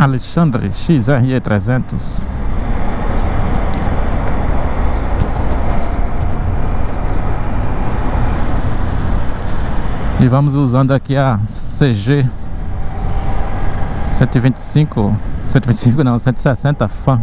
Alexandre XRE 300. E vamos usando aqui a CG 125 não, 160 Fan.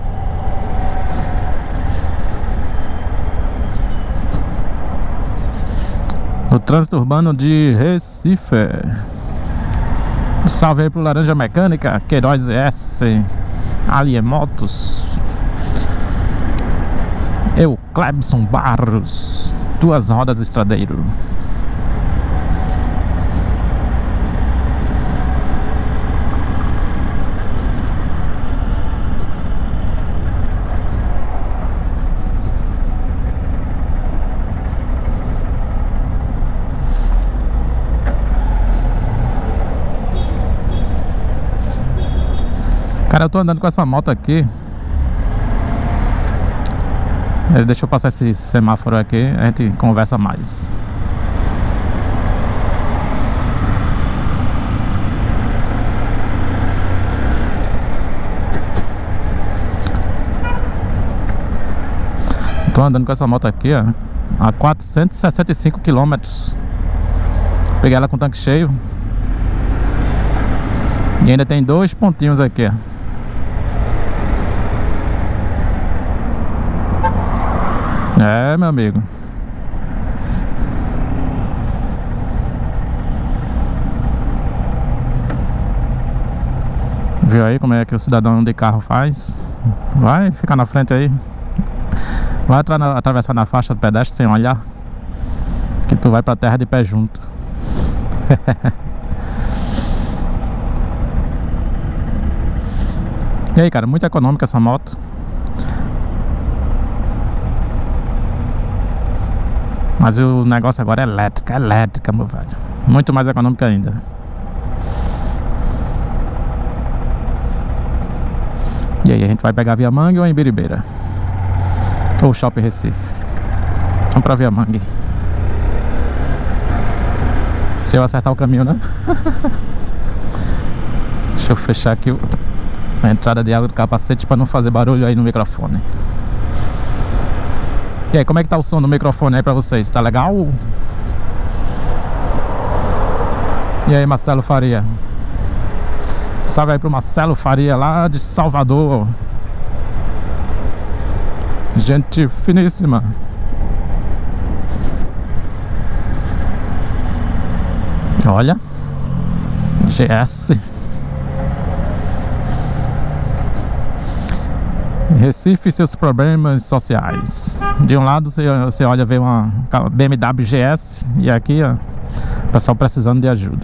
No trânsito urbano de Recife. Um salve aí pro Laranja Mecânica, Queiroz S, Alien Motos, eu, Clebson Barros, Duas Rodas Estradeiro. Cara, eu tô andando com essa moto aqui. Deixa eu passar esse semáforo aqui, a gente conversa mais. Tô andando com essa moto aqui, ó, a 465 km. Peguei ela com tanque cheio. E ainda tem 2 pontinhos aqui, ó. É, meu amigo. Viu aí como é que o cidadão de carro faz? Vai ficar na frente aí. Vai atravessar na faixa do pedestre sem olhar, que tu vai pra terra de pé junto. E aí, cara, muito econômica essa moto. Mas o negócio agora é elétrica, meu velho. Muito mais econômica ainda. E aí, a gente vai pegar Viamangue ou Imbiribeira? Ou Shopping Recife? Vamos pra Viamangue. Se eu acertar o caminho, né? Deixa eu fechar aqui a entrada de água do capacete pra não fazer barulho aí no microfone. E aí, como é que tá o som do microfone aí pra vocês? Tá legal? E aí, Marcelo Faria? Salve aí pro Marcelo Faria lá de Salvador. Gente finíssima. Olha, GS Recife e seus problemas sociais. De um lado você olha, vê uma BMW GS, e aqui, ó, o pessoal precisando de ajuda.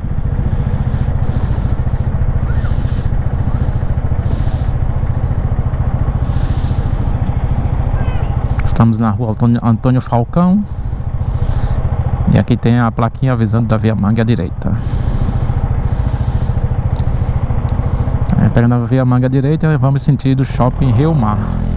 Estamos na rua Antônio Falcão. E aqui tem a plaquinha avisando da Viamangue à direita. Pegando a Viamangue à direita, vamos sentido Shopping Rio Mar.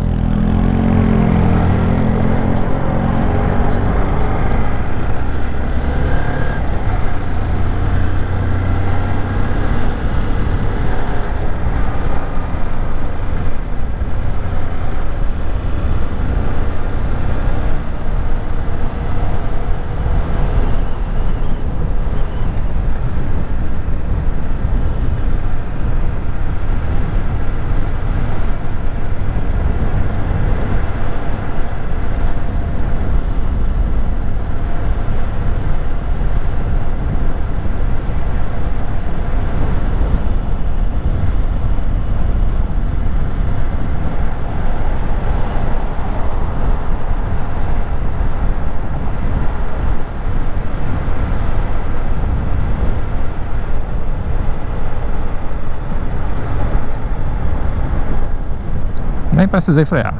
Nem precisei frear.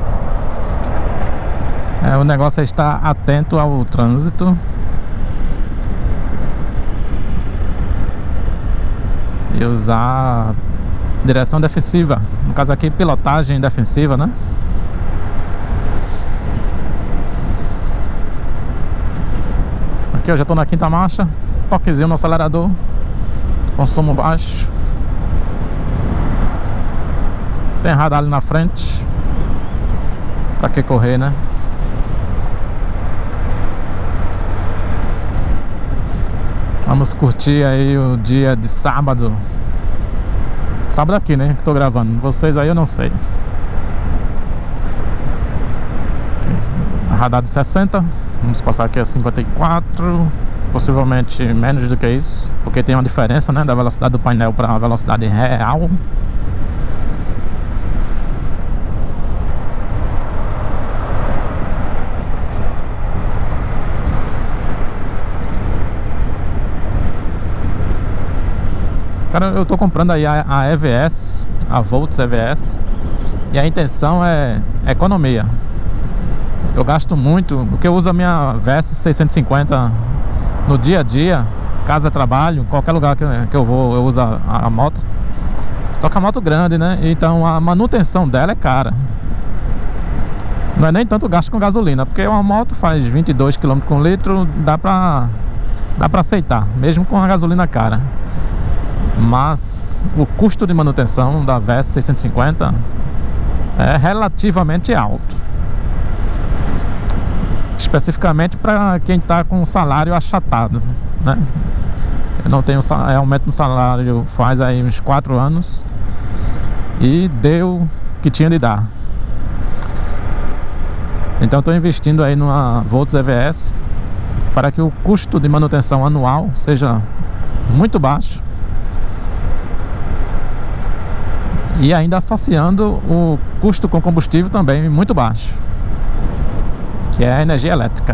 O negócio é estar atento ao trânsito e usar direção defensiva. No caso aqui, pilotagem defensiva, né? Aqui eu já estou na 5ª marcha. Toquezinho no acelerador. Consumo baixo. tem radar ali na frente. Pra que correr, né? Vamos curtir aí o dia de sábado. Sábado aqui, né? Que tô gravando. Vocês aí eu não sei. Radar de 60. Vamos passar aqui a 54. Possivelmente menos do que isso, porque tem uma diferença, né, da velocidade do painel para a velocidade real. Cara, eu tô comprando aí a EVS, a Volts EVS, e a intenção é economia. Eu gasto muito, porque eu uso a minha VS 650 no dia a dia, casa, trabalho, qualquer lugar que eu vou, eu uso a moto. Só que a moto grande, né? Então a manutenção dela é cara. Não é nem tanto gasto com gasolina, porque uma moto faz 22 km por litro, dá pra aceitar, mesmo com a gasolina cara. Mas o custo de manutenção da VS 650 é relativamente alto. Especificamente para quem está com o salário achatado, né? Eu não tenho aumento no salário faz aí uns 4 anos e deu o que tinha de dar. Então estou investindo aí numa Volts EVS para que o custo de manutenção anual seja muito baixo e ainda associando o custo com combustível também muito baixo, que é a energia elétrica.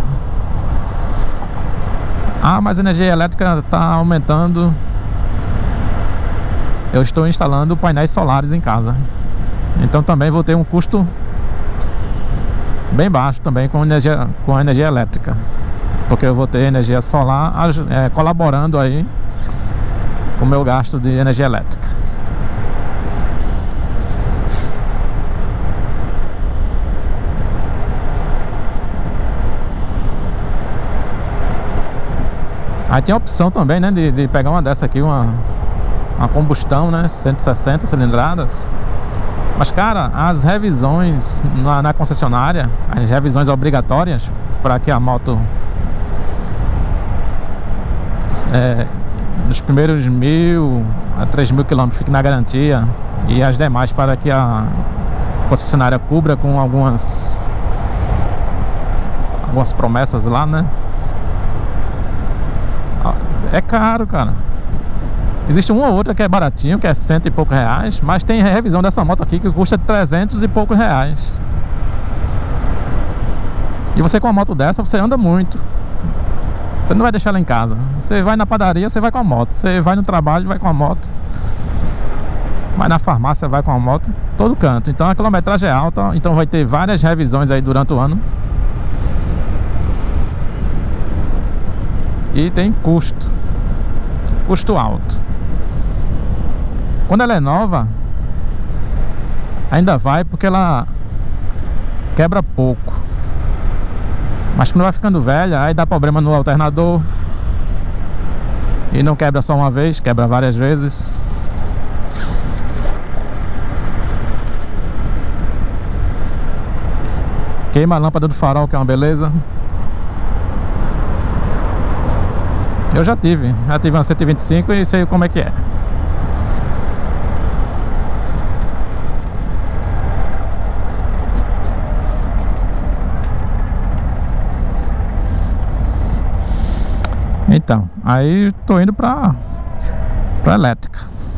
Ah, mas a energia elétrica está aumentando. Eu estou instalando painéis solares em casa, então também vou ter um custo bem baixo também com a energia elétrica, porque eu vou ter energia solar colaborando aí com o meu gasto de energia elétrica. Aí tem a opção também, né, de pegar uma dessa aqui, uma combustão, né, 160 cilindradas. Mas, cara, as revisões na concessionária, as revisões obrigatórias para que a moto nos primeiros 1.000 a 3.000 km fique na garantia, e as demais para que a concessionária cubra com algumas promessas lá, né? É caro, cara. Existe uma ou outra que é baratinho, que é 100 e poucos reais, mas tem revisão dessa moto aqui que custa 300 e poucos reais. E você com uma moto dessa, você anda muito. Você não vai deixar ela em casa. Você vai na padaria, você vai com a moto. Você vai no trabalho, vai com a moto. Vai na farmácia, vai com a moto. Todo canto. Então a quilometragem é alta, então vai ter várias revisões aí durante o ano. E tem custo alto. Quando ela é nova, ainda vai, porque ela quebra pouco. Mas quando vai ficando velha, aí dá problema no alternador. E não quebra só uma vez, quebra várias vezes. Queima a lâmpada do farol, que é uma beleza. Eu já tive uma 125 e sei como é que é. Então, aí tô indo pra elétrica.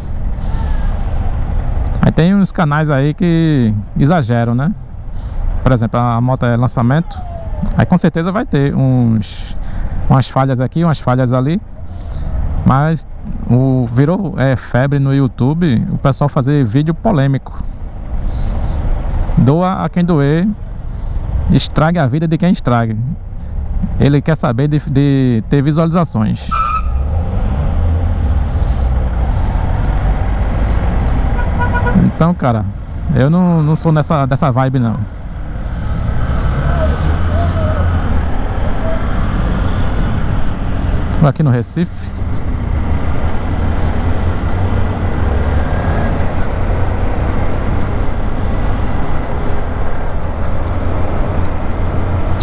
Aí tem uns canais aí que exageram, né? Por exemplo, a moto é lançamento, aí com certeza vai ter umas falhas aqui, umas falhas ali. Mas virou febre no YouTube o pessoal fazer vídeo polêmico. Doa a quem doer, estrague a vida de quem estrague. Ele quer saber de ter visualizações. Então, cara, eu não sou dessa vibe, não. Tô aqui no Recife.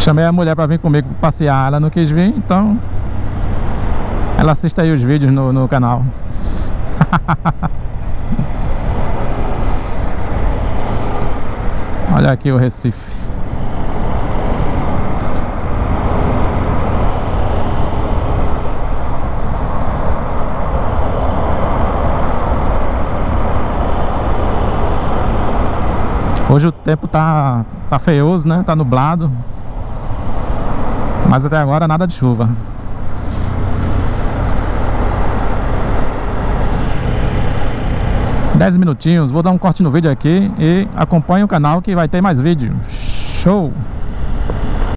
Chamei a mulher pra vir comigo passear, ela não quis vir, então ela assiste aí os vídeos no canal. Olha aqui o Recife. Hoje o tempo tá feioso, né? Tá nublado. Mas até agora nada de chuva. Dez minutinhos, vou dar um corte no vídeo aqui e acompanhe o canal que vai ter mais vídeo. Show!